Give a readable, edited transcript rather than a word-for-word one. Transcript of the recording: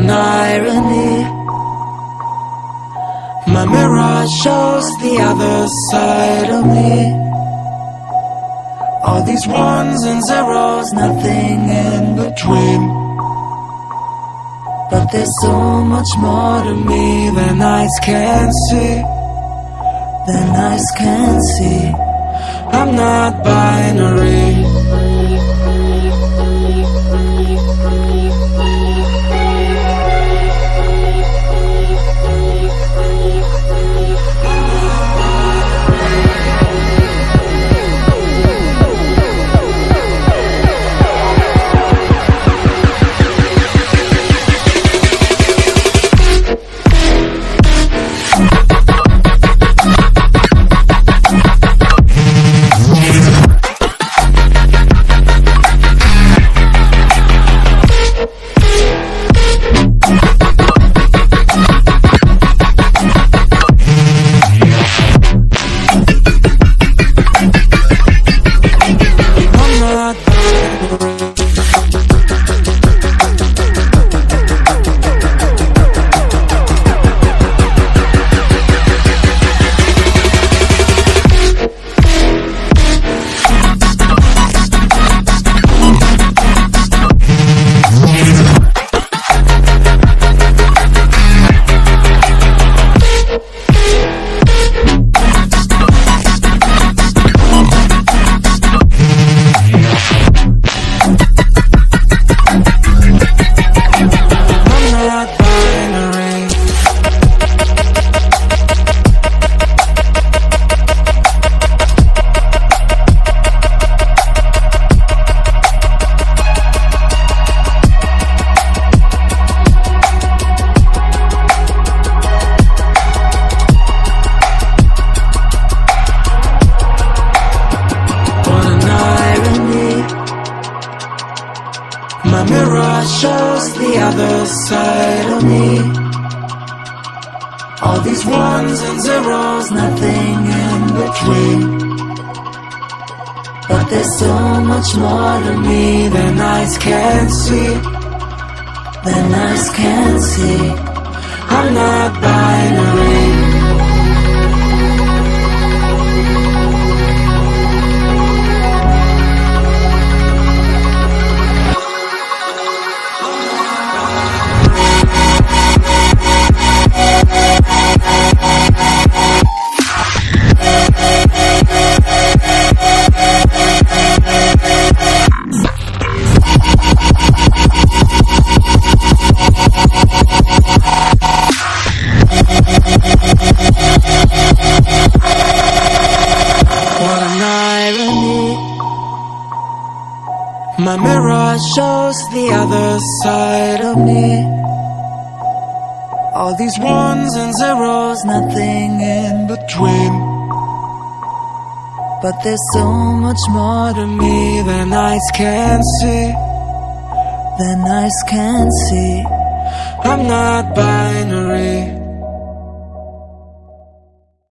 an irony. My mirror shows the other side of me. All these ones and zeros, nothing in between. But there's so much more to me than eyes can see. Than eyes can see. I'm not binary. My mirror shows the other side of me. All these ones and zeros, nothing in between. But there's so much more to me than eyes can see. Than eyes can see. I'm not binary. My mirror shows the other side of me. All these ones and zeros, nothing in between. But there's so much more to me than eyes can see. Than eyes can see. I'm not binary.